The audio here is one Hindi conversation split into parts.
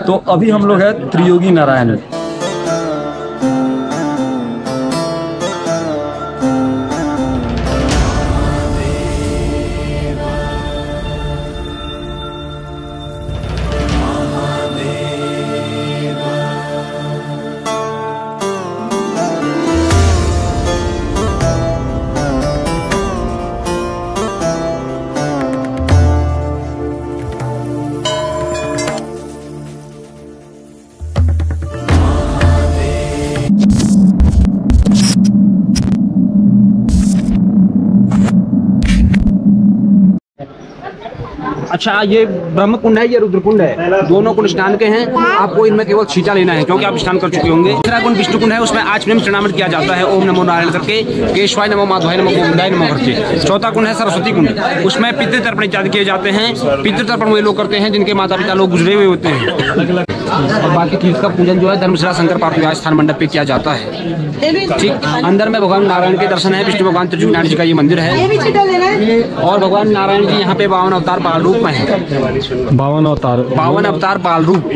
तो अभी हम लोग हैं त्रियोगी नारायण। अच्छा, ये ब्रह्म कुंड है, ये रुद्र कुंड है, दोनों कुंड स्नान के हैं। आपको इनमें केवल छींटा लेना है क्योंकि आप स्नान कर चुके होंगे। तीसरा कुंड विष्णु कुंड है, उसमें आचमन प्रणाम किया जाता है ओम नमो नारायण करके, केशवाय नमो माधवाय नमो गोविंदाय नमो करके। चौथा कुंड है सरस्वती कुंड, उसमें पितृ तर्पण इत्यादि किए जाते हैं। पितृ तर्पण वे लोग करते हैं जिनके माता पिता लोग गुजरे हुए होते हैं। और बाकी तीर्थ का पूजन जो है धर्मशाला शंकर पार्वती स्थान मंडप पे किया जाता है। ठीक, अंदर में भगवान नारायण के दर्शन है। विष्णु भगवान त्रिजुग नारायण जी का ये मंदिर है और भगवान नारायण जी यहाँ पे 52 अवतार बाल रूप में है। 52 अवतार बाल रूप,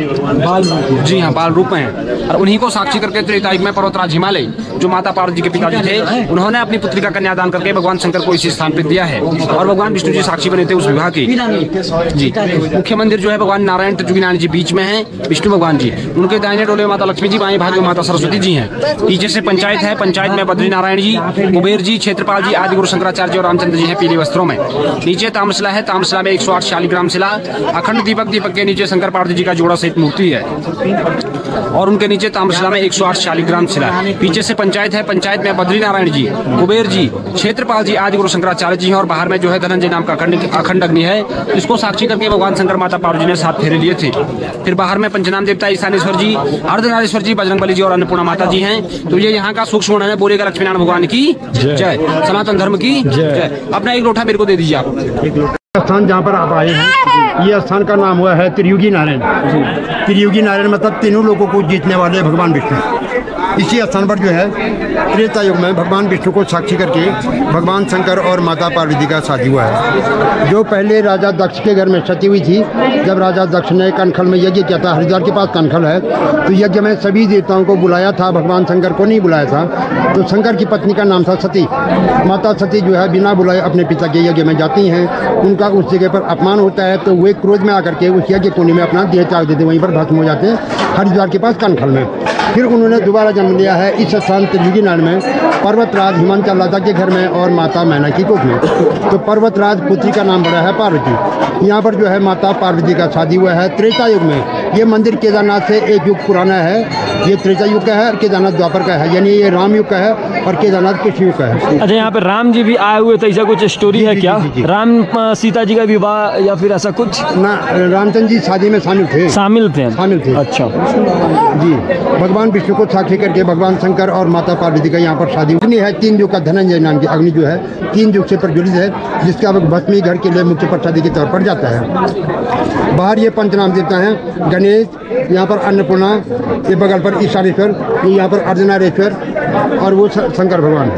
जी हाँ, बाल रूप में है। और उन्हीं को साक्षी करके त्रेता युग में पर्वतराज हिमालय जो माता पार्वती जी के पिताजी थे, उन्होंने अपनी पुत्री का कन्यादान करके भगवान शंकर को इसी स्थान पर दिया है। और भगवान विष्णु जी साक्षी बने थे उस विवाह की। जी, मुख्य मंदिर जो है भगवान नारायण त्रिजुग नारायण जी बीच में है, विष्णु भगवान जी, उनके दाहिने डोले माता लक्ष्मी जी, बाएं भाग में माता सरस्वती जी हैं। पीछे से पंचायत है, पंचायत में बद्री नारायण जी, कुबेर जी, क्षेत्रपाल जी, आदि गुरु शंकराचार्य और रामचंद्र जी हैं पीले वस्त्रों में। नीचे ताम्रशिला है, ताम्रशिला में 108 शालिग्राम शिला, अखंड दीपक, दीपक के नीचे शंकर पार्वती जी का जोड़ा सहित मूर्ति है और उनके नीचे ताम्रशिला में 108 शालिग्राम शिला। पीछे से पंचायत है, पंचायत में बद्री नारायण जी, कुबेर जी, क्षेत्रपाल जी, आदि गुरु शंकराचार्य जी हैं और बाहर में जो है धनंजय नाम का अखंड अग्नि है। इसको साक्षी करके भगवान शंकर माता पार्वती जी ने 7 फेरे लिए थे। फिर बाहर में पंचनाम देवता ईशानेश्वर जी, अर्धनारीश्वर जी, बजरंगबली जी और अन्नपूर्णा माता जी हैं। तो ये यहाँ का सूक्ष्म वर्णन है। बोलेगा लक्ष्मीनारायण भगवान की जय, सनातन धर्म की जय। अपना एक लोटा मेरे को दे दीजिए आप। स्थान जहाँ पर आप आए हैं, ये स्थान का नाम हुआ है त्रियोगी नारायण। त्रियोगी नारायण मतलब तीनों लोगों को जीतने वाले भगवान विष्णु। इसी स्थान पर जो है त्रेता युग में भगवान विष्णु को साक्षी करके भगवान शंकर और माता पार्वती का शादी हुआ है। जो पहले राजा दक्ष के घर में सती हुई थी, जब राजा दक्ष ने कनखल में यज्ञ किया था, हरिद्वार के पास कनखल है, तो यज्ञ में सभी देवताओं को बुलाया था, भगवान शंकर को नहीं बुलाया था। तो शंकर की पत्नी का नाम था सती। माता सती जो है बिना बुलाए अपने पिता के यज्ञ में जाती हैं। उनका उस जगह पर अपमान होता है तो वे क्रोध में आकर के उस यज्ञ कुंड में अपना देह त्याग देते, वहीं पर भस्म हो जाते हैं हरिद्वार के पास कनखल में। फिर उन्होंने दोबारा जन्म लिया है इस स्थान त्रियोगी नारायण में, पर्वतराज हिमांचल राजा के घर में और माता मैना की कोख में। तो पर्वतराज पुत्री का नाम पड़ा है पार्वती। यहाँ पर जो है माता पार्वती का शादी हुआ है त्रेता युग में। ये मंदिर केदारनाथ से 1 युग पुराना है। ये त्रेता युग का है और केदारनाथ द्वापर का है, यानी ये राम युग का है और केदारनाथ कृष्ण युग का है। अच्छा, यहाँ पे राम जी भी आए हुए थे, ऐसा कुछ स्टोरी है क्या? राम सीता जी का विवाह या फिर ऐसा कुछ? ना, रामचंद्र जी शादी में शामिल थे। शामिल थे। अच्छा जी, भगवान विष्णु को साक्षी करके भगवान शंकर और माता पार्वती का यहाँ पर शादी अग्नि है। 3 युग का धनंजय नाम की अग्नि जो है 3 युग से प्रज्वलित है, जिसका भस्मी घर के लिए मुख्य प्रसादी के तौर पर जाता है। बाहर ये पंचनाम देवता हैं, गणेश, यहाँ पर अन्नपूर्णा, ये बगल पर ईशानेश्वर, ये यहाँ पर अर्धनारीश्वर और वो शंकर भगवान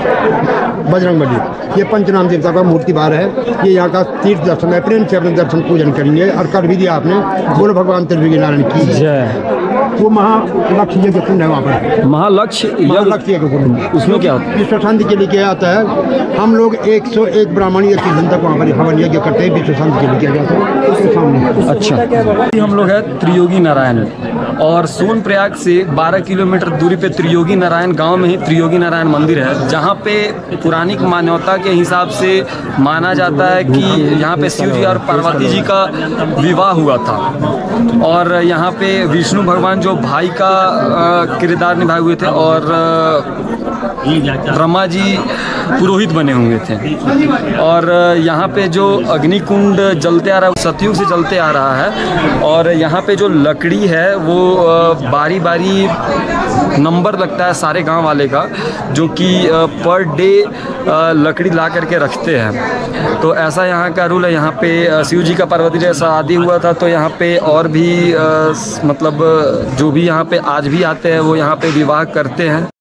बजरंगबली। ये पंचनाम देवता का मूर्ति बाहर है। ये यहाँ का तीर्थ दर्शन है। प्रेम से अपने दर्शन पूजन करेंगे और कर भी दिया आपने। बोलो भगवान त्रियोगी नारायण की जय। वो महालक्ष्य यज्ञ कुंड है, वहाँ पर महालक्ष्य यज्ञ कुंड। उसमें क्या होता है? विश्व शांति के लिए किया जाता है। हम लोग 101 ब्राह्मण या तीर्थन तक वहाँ पर हवन यज्ञ करते हैं, विश्व शांति के लिए किया जाता है उसके सामने। अच्छा, हम लोग हैं त्रियोगी नारायण और सोनप्रयाग से 12 किलोमीटर दूरी पे त्रियोगी नारायण गांव में ही त्रियोगी नारायण मंदिर है, जहां पे पौराणिक मान्यता के हिसाब से माना जाता है कि यहाँ पे शिव जी और पार्वती जी का विवाह हुआ था और यहाँ पे विष्णु भगवान जो भाई का किरदार निभाए हुए थे और ब्रह्मा जी पुरोहित बने हुए थे। और यहाँ पे जो अग्निकुंड जलते आ रहा है सतयुग से जलते आ रहा है और यहाँ पे जो लकड़ी है वो बारी बारी नंबर लगता है सारे गांव वाले का, जो कि पर डे लकड़ी ला करके रखते हैं। तो ऐसा यहाँ का रूल है। यहाँ पे शिव जी का पार्वती जी शादी हुआ था तो यहाँ पे और भी मतलब जो भी यहाँ पे आज भी आते हैं वो यहाँ पे विवाह करते हैं।